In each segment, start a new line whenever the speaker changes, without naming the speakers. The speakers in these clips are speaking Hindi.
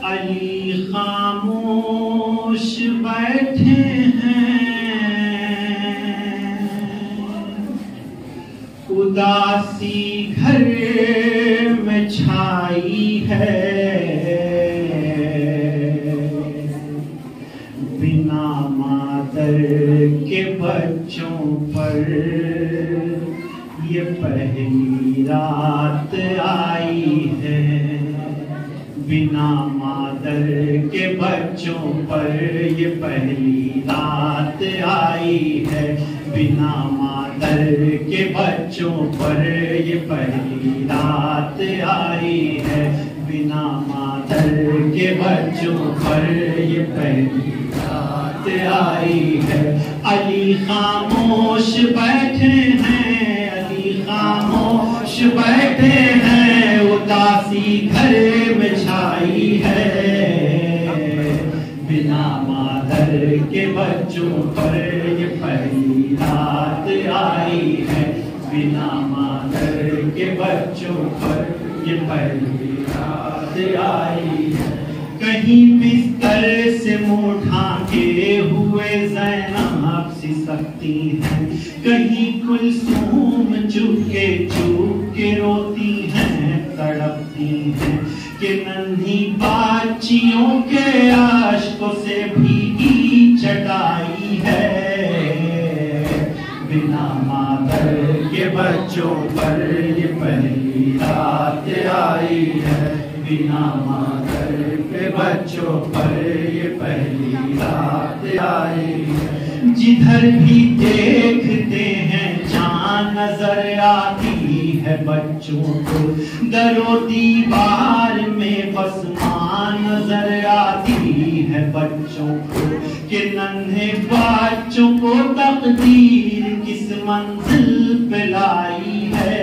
अली खामोश बैठे हैं, उदासी घर में छाई है, बिना मादर के बच्चों पर ये पहली रात आई है। बिना मादर के बच्चों पर ये पहली रात आई है। बिना मादर के बच्चों पर ये पहली रात आई है। बिना मादर के बच्चों पर ये पहली रात आई है। अली खामोश बैठे हैं, अली खामोश बैठे हैं, उदासी घर में छाई है। बिना मादर के बच्चों पर ये पहली रात आई है। बिना मादर के बच्चों पर ये पहली रात आई है। कहीं बिस्तर से मुँह ढांके हुए ज़ैनब सी सकती है, कहीं कुलसूम चुपके चुपके रोती हैं, तड़पती हैं कि नन्ही बाचियों के आश्कों से भीगी चटाई है। बिना मादर के बच्चों पर ये पहली रात आई है। बिना मादर के बच्चों पर ये पहली रात आई है। जिधर भी देखते हैं जान नजर आती है बच्चों को, दरो दीवार में बस मां नजर आती है बच्चों को, कि नन्हे बच्चों को तकदीर किस मंजिल पे लाई है।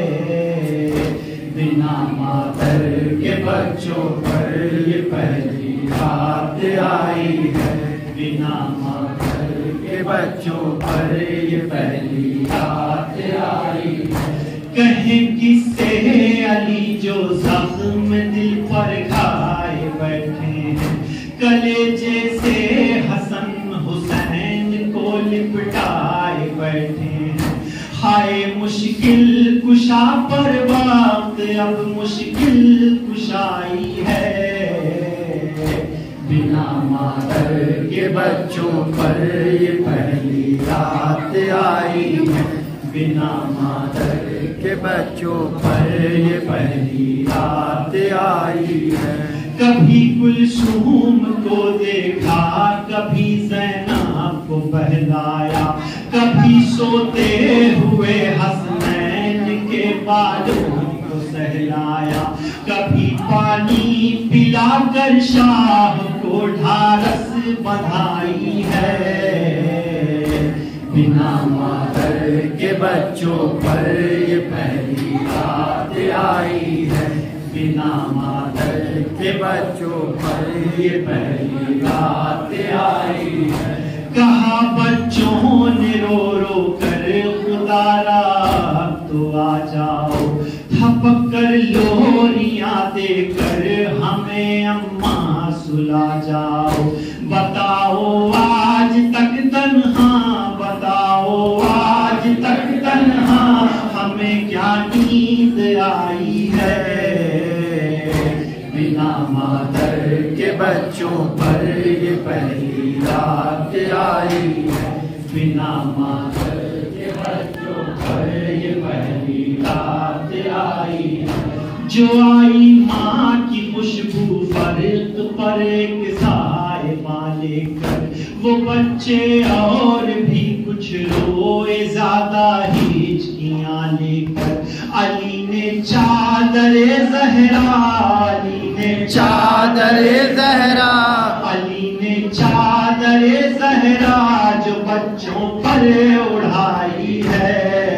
बिना मादर के बच्चों पर ये पहली रात आई है। बिना मादर के बच्चों पर ये पहली रात आई है। कहें किससे अली जो जख्म दिल पर खाए बैठे हैं, कलेजे से हसन हुसैन को लिपटाए बैठे हैं। हाय मुश्किल कुशा पर वक्त अब मुश्किल कुशाई है। बिना मादर के बच्चों पर ये पहली रात आई है। बिना मादर के बच्चों पर ये पहली रात आई है। कभी कुलसूम को देखा, कभी ज़ैनब को बहलाया, कभी सोते हुए हसनैन के बालों को सहलाया, कभी पानी पिलाकर शाह को ढारस बधाई है। बिना मादर के बच्चों पर ये पहली रात आई है। बिना मादर के बच्चों पर ये पहली रात आई है। कहा बच्चों ने रो रो कर खुदारा तो आ जाओ, थपक कर लोरियां देकर हमें अम्मा सुला जाओ। बताओ आज तक तन्हा, बताओ आज तक तन्हा, हमें क्या नींद आई है। बिना मादर के बच्चों पर ये पहली रात आई है। बिना मादर के बच्चों पर ये पहली रात आई है। जो आई माँ की खुशबू फर्क पर एक साहिबा लेकर, वो बच्चे और भी कुछ रोए ज्यादा हिचकियां लेकर। अली ने चादरे जहरा, अली ने चादरे जहरा, अली ने चादरे जहरा जो बच्चों पर उड़ाई है।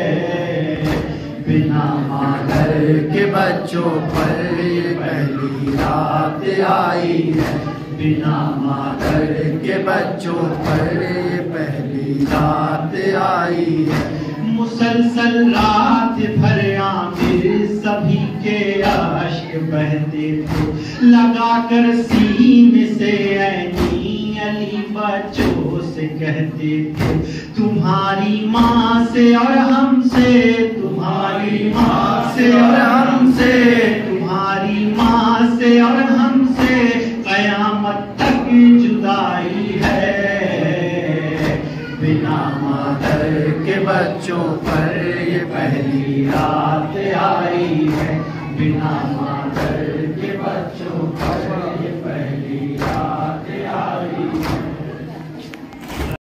बिना मादर के बच्चों पर ये पहली रात आई है। बिना मादर के बच्चों पर ये पहली रात आई है। मुसलसल रात भर आमिर सभी के आशिक बहते थे, लगाकर सीने से ऐनी अली बच्चों से कहते थे, तुम्हारी माँ से और हमसे, तुम्हारी माँ से और हमसे, तुम्हारी माँ से और हमसे कयामत तक जुदाई है। बिना मादर के बच्चों पर ये पहली रात आई है, बिना मादर के बच्चों पर